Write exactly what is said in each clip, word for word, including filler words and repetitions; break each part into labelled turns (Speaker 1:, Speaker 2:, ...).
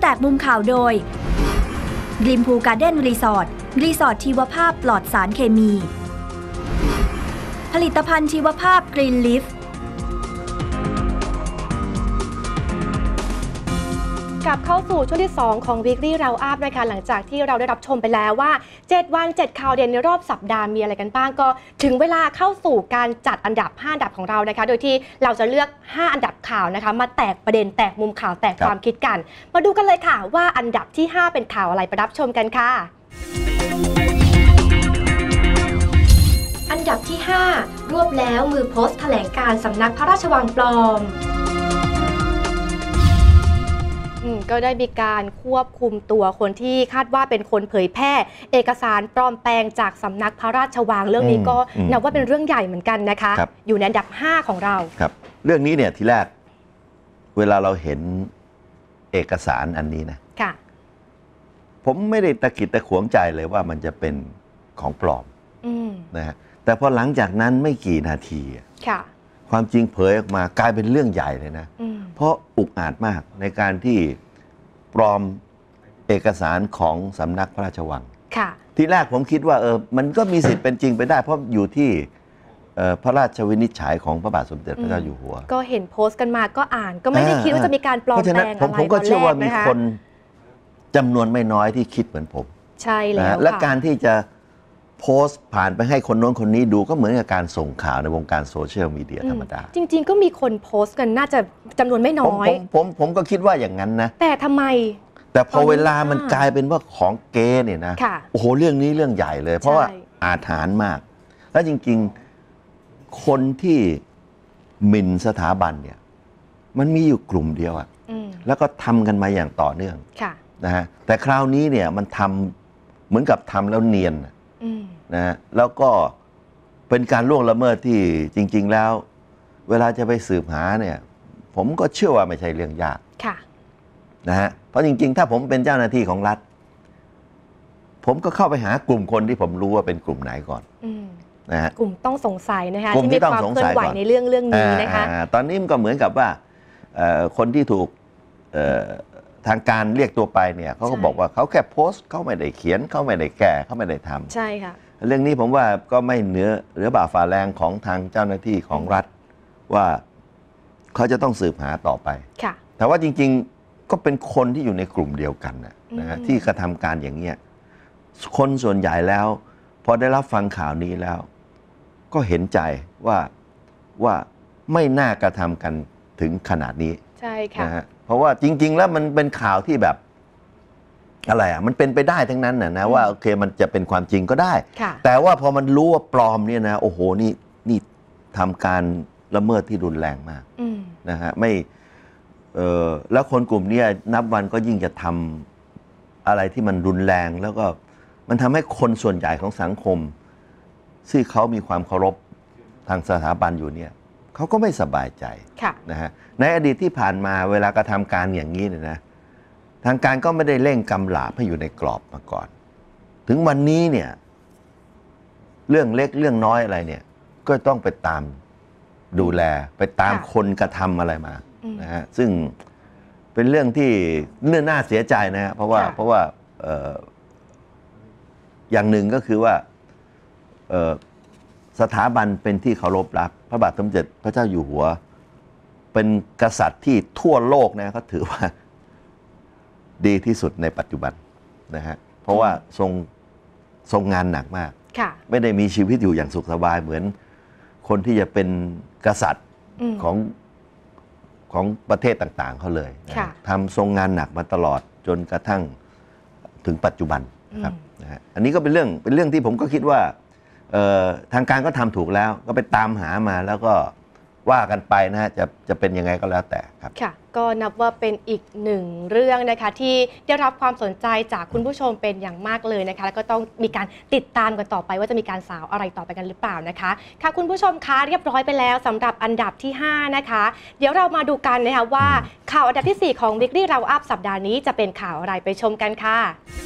Speaker 1: แตกมุมข่าวโดยริมพูการ์เด้นรีสอร์ทรีสอร์ทชีวภาพปลอดสารเคมีผลิตภัณฑ์ชีวภาพกรีนลิฟ
Speaker 2: กลับเข้าสู่ช่วงที่สองของ Weekly Round Up นะคะหลังจากที่เราได้รับชมไปแล้วว่าเจ็ดวันเจ็ดข่าวเด่นในรอบสัปดาห์มีอะไรกันบ้างก็ถึงเวลาเข้าสู่การจัดอันดับห้าอันดับของเรานะคะโดยที่เราจะเลือกห้าอันดับข่าวนะคะมาแตกประเด็นแตกมุมข่าวแตกความคิดกันมาดูกันเลยค่ะว่าอันดับที่ห้าเป็นข่าวอะไรไปรับชมกันค่ะอันดับที่ห้ารวบแล้วมือโพสต์แถลงการสำนักพระราชวังปลอมก็ได้มีการควบคุมตัวคนที่คาดว่าเป็นคนเผยแพร่เอกสารปลอมแปลงจากสำนักพระราชวังเรื่องนี้ก็นับว่าเป็นเรื่องใหญ่เหมือนกันนะคะอยู่ในอันดับห้าของเรา
Speaker 3: ครับเรื่องนี้เนี่ยทีแรกเวลาเราเห็นเอกสารอันนี้นะค่ะผมไม่ได้ตะกิดตะขวงใจเลยว่ามันจะเป็นของปลอมนะฮะแต่พอหลังจากนั้นไม่กี่นาทีค่ะความจริงเผยออกมากลายเป็นเรื่องใหญ่เลยนะเพราะอุกอาจมากในการที่ปลอมเอกสารของสำนักพระราชวังค่ะทีแรกผมคิดว่าเออมันก็มีสิทธิ์เป็นจริงไปได้เพราะอยู่ที่พระราชวินิจฉัยของพระบาทสมเด็จพระเจ้าอยู่หัว
Speaker 2: ก็เห็นโพสต์กันมาก็อ่านก็ไม่ได้คิดว่าจะมีการปลอมแปลงอะไร
Speaker 3: ผมก็เชื่อว่ามีคนจำนวนไม่น้อยที่คิดเหมือนผม
Speaker 2: ใช่แล้ว
Speaker 3: และการที่จะโพสต์ผ่านไปให้คนโน้นคนนี้ดูก็เหมือนกับการส่งข่าวในวงการโซเชียลมีเดียธรรมดา
Speaker 2: จริงๆก็มีคนโพสต์กันน่าจะจำนวนไม่น้อย
Speaker 3: ผมผมผมก็คิดว่าอย่างนั้นนะ
Speaker 2: แต่ทำไม
Speaker 3: แต่พอเวลามันกลายเป็นว่าของเก๊เนี่ยนะโอ้โหเรื่องนี้เรื่องใหญ่เลยเพราะว่าอาถรรพ์มากแล้วจริงๆคนที่หมิ่นสถาบันเนี่ยมันมีอยู่กลุ่มเดียวอะแล้วก็ทำกันมาอย่างต่อเนื่องนะฮะแต่คราวนี้เนี่ยมันทำเหมือนกับทำแล้วเนียนนะฮะแล้วก็เป็นการล่วงละเมิดที่จริงๆแล้วเวลาจะไปสืบหาเนี่ยผมก็เชื่อว่าไม่ใช่เรื่องยากนะฮะเพราะจริงๆถ้าผมเป็นเจ้าหน้าที่ของรัฐผมก็เข้าไปหากลุ่มคนที่ผมรู้ว่าเป็นกลุ่มไหนก่อนนะฮะ
Speaker 2: กลุ่มต้องสงสัยนะคะที่มีความเคลื่อนไหวในเรื่องเรื่องนี้นะคะ
Speaker 3: ตอนนี้มันก็เหมือนกับว่าคนที่ถูกทางการเรียกตัวไปเนี่ยเขาก็บอกว่าเขาแค่โพสต์เขาไม่ได้เขียนเขาไม่ได้แก้เขาไม่ได้ทำ
Speaker 2: ใช่ค่ะ
Speaker 3: เรื่องนี้ผมว่าก็ไม่เหนือหรือบ่าฝ่าแรงของทางเจ้าหน้าที่ของรัฐว่าเขาจะต้องสืบหาต่อไปค่ะแต่ว่าจริงๆก็เป็นคนที่อยู่ในกลุ่มเดียวกันนะนะฮะที่กระทำการอย่างเงี้ยคนส่วนใหญ่แล้วพอได้รับฟังข่าวนี้แล้วก็เห็นใจว่าว่าไม่น่ากระทำกันถึงขนาดนี้
Speaker 2: ใช่ค่ะ
Speaker 3: นะฮะเพราะว่าจริงๆแล้วมันเป็นข่าวที่แบบอะไรอ่ะมันเป็นไปได้ทั้งนั้นนะนะว่าโอเคมันจะเป็นความจริงก็ได้แต่ว่าพอมันรู้ว่าปลอมเนี่ยนะโอ้โหนี่นี่ทำการละเมิดที่รุนแรงมากนะฮะไม่เออแล้วคนกลุ่มนี้นับวันก็ยิ่งจะทำอะไรที่มันรุนแรงแล้วก็มันทำให้คนส่วนใหญ่ของสังคมที่เขามีความเคารพทางสถาบันอยู่เนี่ยเขาก็ไม่สบายใจนะฮะในอดีตที่ผ่านมาเวลากระทำการอย่างนี้เนี่ยนะทางการก็ไม่ได้เร่งกำหลาบให้อยู่ในกรอบมาก่อนถึงวันนี้เนี่ยเรื่องเล็กเรื่องน้อยอะไรเนี่ยก็ต้องไปตามดูแลไปตามคนกระทำอะไรมานะฮะซึ่งเป็นเรื่องที่เนื่อน่าเสียใจนะฮะเพราะว่าเพราะว่าอย่างหนึ่งก็คือว่าสถาบันเป็นที่เคารพรักพระบาทสมเด็จพระเจ้าอยู่หัวเป็นกษัตริย์ที่ทั่วโลกนะเขาถือว่าดีที่สุดในปัจจุบันนะฮะเพราะว่าทรงทรงงานหนักมากไม่ได้มีชีวิตอยู่อย่างสุขสบายเหมือนคนที่จะเป็นกษัตริย์ของของประเทศต่างๆเขาเลยทำทรงงานหนักมาตลอดจนกระทั่งถึงปัจจุบันนะครับนะฮะอันนี้ก็เป็นเรื่องเป็นเรื่องที่ผมก็คิดว่าทางการก็ทำถูกแล้วก็ไปตามหามาแล้วก็ว่ากันไปนะฮะจะจะเป็นยังไงก็แล้วแต่ครับ
Speaker 2: ค่ะก็นับว่าเป็นอีกหนึ่งเรื่องนะคะที่ได้รับความสนใจจากคุณผู้ชมเป็นอย่างมากเลยนะคะแล้วก็ต้องมีการติดตามกันต่อไปว่าจะมีการสาวอะไรต่อไปกันหรือเปล่านะคะค่ะคุณผู้ชมคะเรียบร้อยไปแล้วสำหรับอันดับที่ห้านะคะเดี๋ยวเรามาดูกันนะคะว่าข่าวอันดับที่สี่ของ Weekly Round Up สัปดาห์นี้จะเป็นข่าวอะไรไปชมกันค่ะ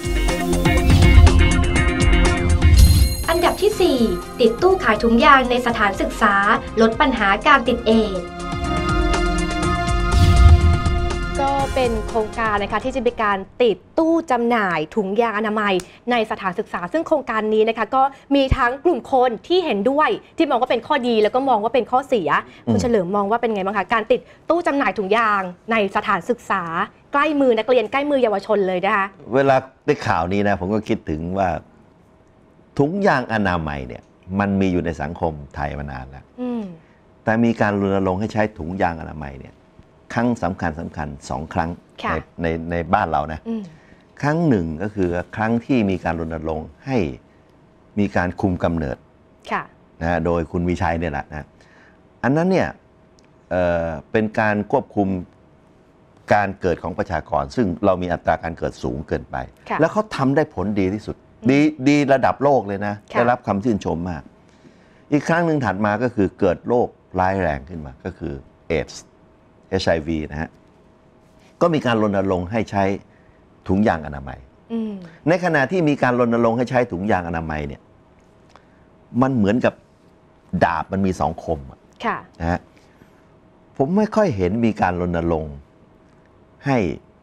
Speaker 2: อันดับที่สี่ติดตู้ขายถุงยางในสถานศึกษาลดปัญหาการติดเอดส์ก็เป็นโครงการนะคะที่จะมีการติดตู้จำหน่ายถุงยางอนามัยในสถานศึกษาซึ่งโครงการนี้นะคะก็มีทั้งกลุ่มคนที่เห็นด้วยที่มองว่าเป็นข้อดีแล้วก็มองว่าเป็นข้อเสียคุณเฉลิมมองว่าเป็นไงบ้างคะการติดตู้จำหน่ายถุงยางในสถานศึกษาใกล้มือนักเรียนใกล้มือเยาวชนเลยนะคะ
Speaker 3: เวลาได้ข่าวนี้นะผมก็คิดถึงว่าถุงยางอนามัยเนี่ยมันมีอยู่ในสังคมไทยมานานแล้วแต่มีการรณรงค์ให้ใช้ถุงยางอนามัยเนี่ยครั้งสำคัญสำคัญสองครั้งในในในบ้านเรานะครั้งหนึ่งก็คือครั้งที่มีการรณรงค์ให้มีการคุมกำเนิดนะโดยคุณวิชัยเนี่ยแหละนะอันนั้นเนี่ย เอ่อ เป็นการควบคุมการเกิดของประชากรซึ่งเรามีอัตราการเกิดสูงเกินไปแล้วเขาทำได้ผลดีที่สุดดีดีระดับโลกเลยนะได้รับคำชื่นชมมากอีกครั้งหนึ่งถัดมาก็คือเกิดโรคร้ายแรงขึ้นมาก็คือเอดส์ เอช ไอ วี นะฮะก็มีการรณรงค์ให้ใช้ถุงยางอนามัยในขณะที่มีการรณรงค์ให้ใช้ถุงยางอนามัยเนี่ยมันเหมือนกับดาบมันมีสองคมนะฮะผมไม่ค่อยเห็นมีการรณรงค์ให้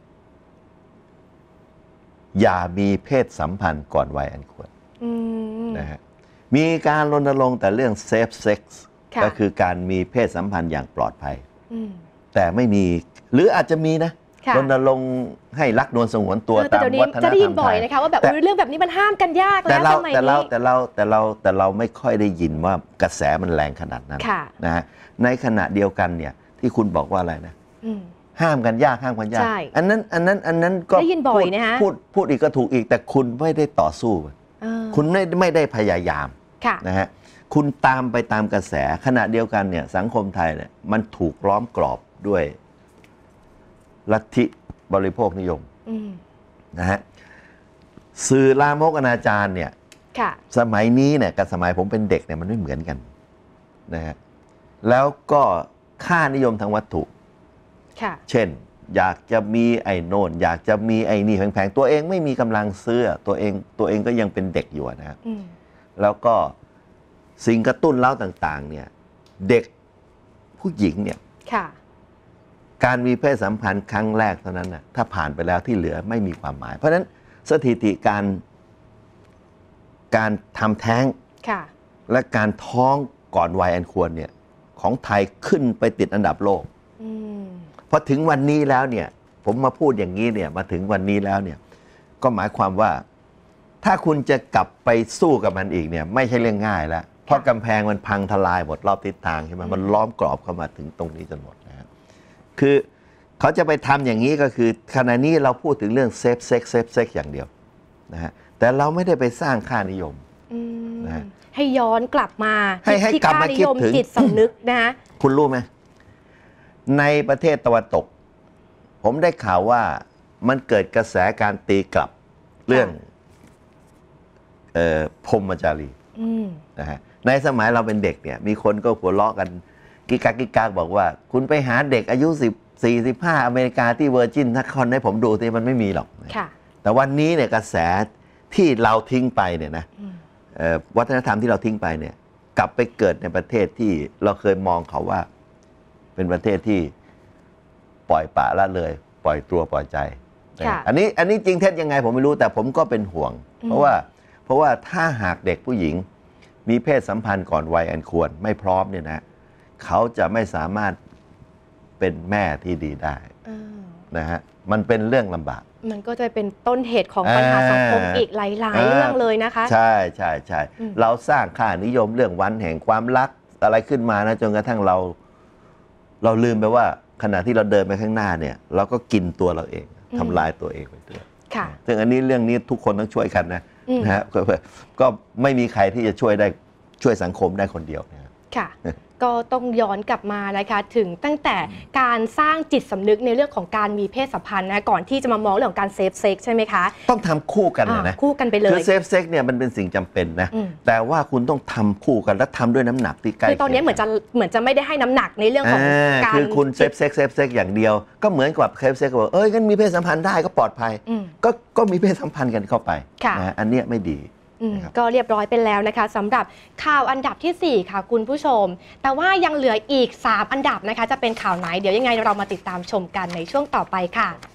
Speaker 3: อย่ามีเพศสัมพันธ์ก่อนวัยอันควรนะฮะมีการรณรงค์แต่เรื่องเซฟเซ็กส์ก็คือการมีเพศสัมพันธ์อย่างปลอดภัยแต่ไม่มีหรืออาจจะมีนะรณรงค์ให้รักนวลสงวนตัวตามวัฒนธรรมไทยจะได้ยินบ่อยนะคะว่าแบบเรื่องแบบนี้มันห้ามกันยากแล้วสมัยนี้แต่เราแต่เราแต่เราแต่เราไม่ค่อยได้ยินว่ากระแสมันแรงขนาดนั้นนะฮะในขณะเดียวกันเนี่ยที่คุณบอกว่าอะไรนะห้ามกันยากห้ามกันยากอันนั้นอันนั้นอันนั้นก็
Speaker 2: ได้ยินบ่อยนะฮะ
Speaker 3: พูดพูดอีกก็ถูกอีกแต่คุณไม่ได้ต่อสู้คุณไม่ไม่ได้พยายามนะฮะคุณตามไปตามกระแสขณะเดียวกันเนี่ยสังคมไทยเนี่ยมันถูกล้อมกรอบด้วยลัทธิบริโภคนิยมนะฮะสื่อลามกอนาจารเนี่ยสมัยนี้เนี่ยกับสมัยผมเป็นเด็กเนี่ยมันไม่เหมือนกันนะฮะแล้วก็ค่านิยมทางวัตถุเช่นอยากจะมีไอ้โน่นอยากจะมีไอ้นี่แพงๆตัวเองไม่มีกำลังซื้อตัวเองตัวเองก็ยังเป็นเด็กอยู่นะครับแล้วก็สิ่งกระตุ้นเร้าต่างๆเนี่ยเด็กผู้หญิงเนี่ยการมีเพศสัมพันธ์ครั้งแรกเท่านั้นนะถ้าผ่านไปแล้วที่เหลือไม่มีความหมายเพราะฉะนั้นสถิติการการทำแท้งและการท้องก่อนวัยอันควรเนี่ยของไทยขึ้นไปติดอันดับโลกพอถึงวันนี้แล้วเนี่ยผมมาพูดอย่างนี้เนี่ยมาถึงวันนี้แล้วเนี่ยก็หมายความว่าถ้าคุณจะกลับไปสู้กับมันอีกเนี่ยไม่ใช่เรื่องง่ายแล้วเพราะกำแพงมันพังทลายหมดรอบทิศทางใช่ไหมมันล้อมกรอบเข้ามาถึงตรงนี้จนหมดนะครับคือเขาจะไปทำอย่างนี้ก็คือขณะนี้เราพูดถึงเรื่องเซฟเซ็กเซฟเซ็กอย่างเดียวนะฮะแต่เราไม่ได้ไปสร้างค่านิยมนะฮะ
Speaker 2: ให้ย้อนกลับมา
Speaker 3: ให้ให้กลับมาคิดถึง
Speaker 2: จิตสำนึกนะฮะ
Speaker 3: คุณรู้ไหมในประเทศตะวันตกผมได้ข่าวว่ามันเกิดกระแสการตีกลับเรื่องเอ่อพรหมจารีนะฮะในสมัยเราเป็นเด็กเนี่ยมีคนก็หัวเราะกันกิกากิกาบอกว่าคุณไปหาเด็กอายุสิบสี่สิบห้าอเมริกาที่เวอร์จินถ้าคนให้ผมดูที่มันไม่มีหรอกแต่วันนี้เนี่ยกระแสที่เราทิ้งไปเนี่ยนะวัฒนธรรมที่เราทิ้งไปเนี่ยกลับไปเกิดในประเทศที่เราเคยมองเขาว่าเป็นประเทศที่ปล่อยปละละเลยปล่อยตัวปล่อยใจอันนี้อันนี้จริงเท็จยังไงผมไม่รู้แต่ผมก็เป็นห่วงเพราะว่าเพราะว่าถ้าหากเด็กผู้หญิงมีเพศสัมพันธ์ก่อนวัยอันควรไม่พร้อมเนี่ยนะเขาจะไม่สามารถเป็นแม่ที่ดีได้นะฮะมันเป็นเรื่องลำบาก
Speaker 2: มันก็จะเป็นต้นเหตุของปัญหาสังคมอีกหลายๆเรื่องเลยนะคะ
Speaker 3: ใช่ใช่ใช่เราสร้างค่านิยมเรื่องวันแห่งความรักอะไรขึ้นมานะจนกระทั่งเราเราลืมไปว่าขณะที่เราเดินไปข้างหน้าเนี่ยเราก็กินตัวเราเองทำลายตัวเองไปด้วยซึ่งอันนี้เรื่องนี้ทุกคนต้องช่วยกันนะนะฮะก็ไม่มีใครที่จะช่วยได้ช่วยสังคมได้คนเดียวนะ
Speaker 2: ค่ะก็ต้องย้อนกลับมานะคะถึงตั้งแต่การสร้างจิตสำนึกในเรื่องของการมีเพศสัมพันธ์นะก่อนที่จะมามองเรื่องของการเซฟเซ็กใช่ไหมคะ
Speaker 3: ต้องทำคู่กันนะ
Speaker 2: คู่กันไปเลย
Speaker 3: คือเซฟเซ็กเนี่ยมันเป็นสิ่งจำเป็นนะแต่ว่าคุณต้องทำคู่กันและทำด้วยน้ำหนักที่ใกล้
Speaker 2: คือตอนนี้เหมือนจะเหมือนจะไม่ได้ให้น้ำหนักในเรื่องของการ
Speaker 3: คือคุณเซฟเซ็กเซฟเซ็กอย่างเดียวก็เหมือนกับเซฟเซ็กบอกเอ้ยงั้นมีเพศสัมพันธ์ได้ก็ปลอดภัยก็ก็มีเพศสัมพันธ์กันเข้าไปนะอันนี้ไม่ดีนะครับ
Speaker 2: ก็เรียบร้อยไปแล้วนะคะสำหรับข่าวอันดับที่สี่ค่ะคุณผู้ชมแต่ว่ายังเหลืออีกสามอันดับนะคะจะเป็นข่าวไหนเดี๋ยวยังไงเรามาติดตามชมกันในช่วงต่อไปค่ะ